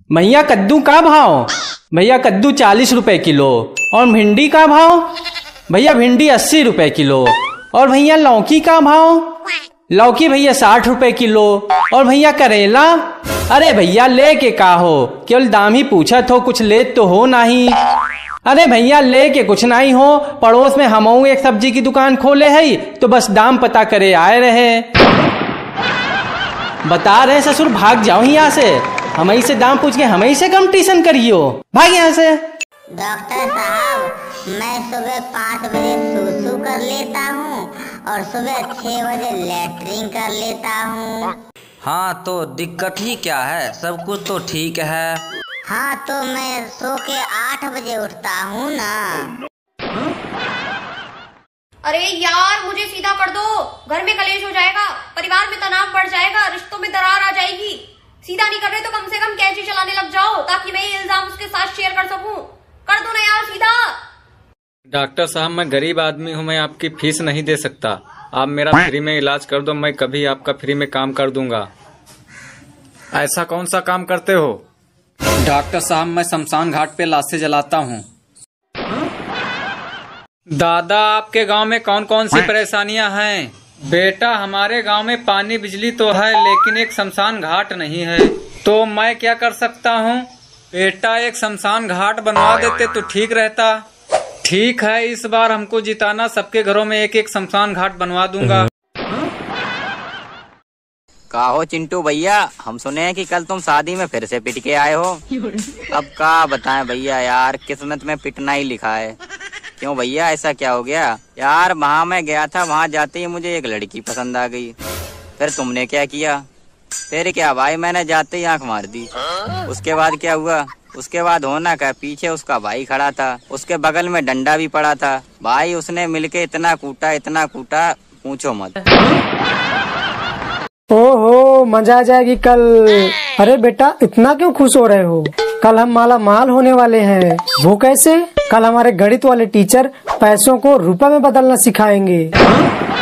भैया कद्दू का भाव? भैया कद्दू 40 रुपए किलो। और भिंडी का भाव? भैया भिंडी 80 रुपए किलो। और भैया लौकी का भाव? लौकी भैया 60 रुपए किलो। और भैया करेला? अरे भैया ले के का हो, केवल दाम ही पूछत हो, कुछ ले तो हो नहीं। अरे भैया ले के कुछ नहीं हो, पड़ोस में हमऊ एक सब्जी की दुकान खोले है तो बस दाम पता करे आए रहे। बता रहे ससुर भाग जाओ यहाँ से, हमें से दाम पूछ के हमें से कंपटीशन करियो, भाग यहाँ से। डॉक्टर साहब, मैं सुबह 5 बजे सूसू कर लेता हूँ और सुबह 6 बजे लेटरिन कर लेता हूँ। हाँ तो दिक्कत ही क्या है, सब कुछ तो ठीक है। हाँ तो मैं सो के 8 बजे उठता हूँ ना। अरे यार मुझे सीधा कर दो, घर में कलेश हो जाएगा, परिवार में तनाव बढ़ जाएगा, रिश्तों में दरार आ जाएगी। सीधा नहीं कर रहे तो कम से कम कैची चलाने लग जाओ ताकि मैं ये इल्जाम उसके साथ शेयर कर सकूं। कर दो ना यार सीधा। डॉक्टर साहब मैं गरीब आदमी हूँ, मैं आपकी फीस नहीं दे सकता, आप मेरा फ्री में इलाज कर दो, मैं कभी आपका फ्री में काम कर दूंगा। ऐसा कौन सा काम करते हो? डॉक्टर साहब मैं शमशान घाट पे लाशें जलाता हूँ। दादा आपके गांव में कौन कौन सी परेशानियां हैं? बेटा हमारे गांव में पानी बिजली तो है लेकिन एक शमशान घाट नहीं है, तो मैं क्या कर सकता हूँ? बेटा एक शमशान घाट बनवा देते तो ठीक रहता। ठीक है इस बार हमको जिताना, सबके घरों में एक एक शमशान घाट बनवा दूंगा। का हो चिंटू भैया, हम सुने हैं कि कल तुम शादी में फिर से पिट के आए हो। अब का बताएं भैया, यार किस्मत में पिटना ही लिखा है। क्यों भैया ऐसा क्या हो गया? यार वहाँ मैं गया था, वहाँ जाते ही मुझे एक लड़की पसंद आ गई। फिर तुमने क्या किया? फिर क्या भाई, मैंने जाते ही आंख मार दी। उसके बाद क्या हुआ? उसके बाद होना क्या, पीछे उसका भाई खड़ा था, उसके बगल में डंडा भी पड़ा था। भाई उसने मिलके इतना कूटा पूछो मत। ओहो मजा आ जाएगी कल। अरे बेटा इतना क्यों खुश हो रहे हो? कल हम माला माल होने वाले हैं। वो कैसे? कल हमारे गणित वाले टीचर पैसों को रुपए में बदलना सिखाएंगे।